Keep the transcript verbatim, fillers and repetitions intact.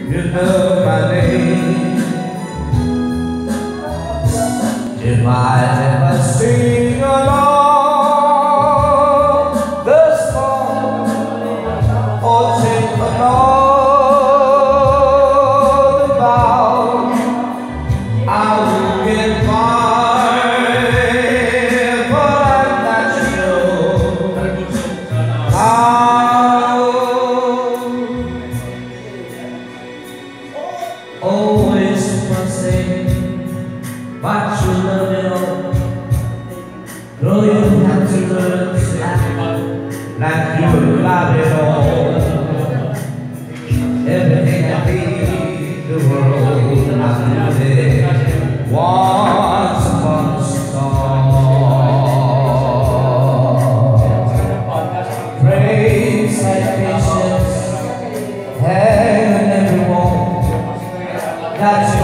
You know my name. If I never sing along the song or take another vow, I will get by, but I'm not sure how. Always one thing, but you love it all. Though you have to learn to act like you love it all. Everything I need, the world I live once upon a star. Praise like patience, and everyone. That's